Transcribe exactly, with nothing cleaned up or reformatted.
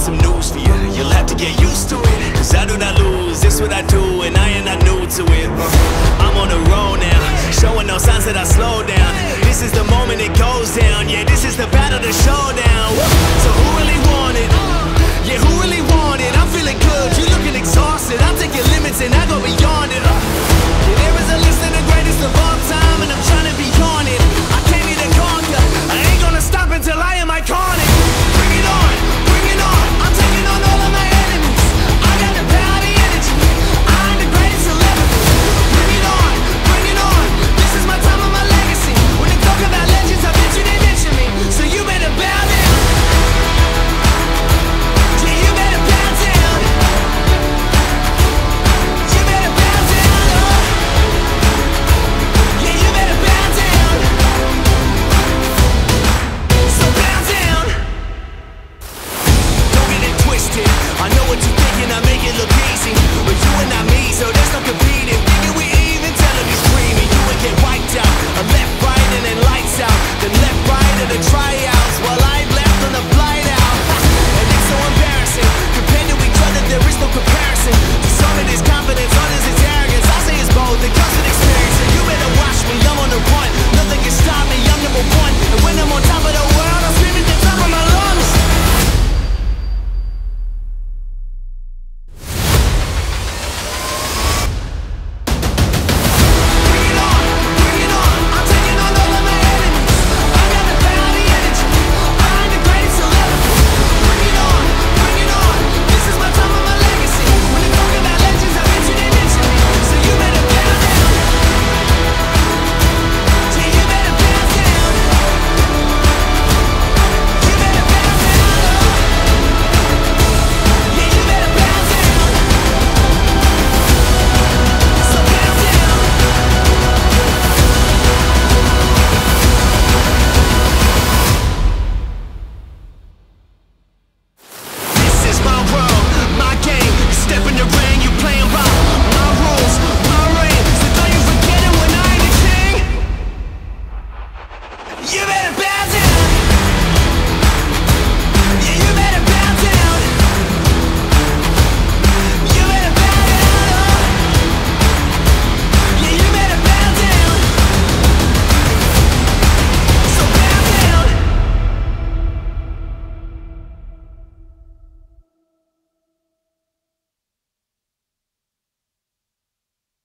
some news for you. You'll have to get used to it, cause I do not lose, this what I do, and I am not new to it. uh, I'm on the road now, showing no signs that I slow down. This is the moment it goes down, yeah, this is the battle, the showdown. So who really want it? Yeah, who really want it? I'm feeling good, you looking exhausted. I'll take your limits and I go beyond it. Yeah, there is a list of the greatest of all time, and I'm trying to be on it. I came here to conquer, I ain't gonna stop until I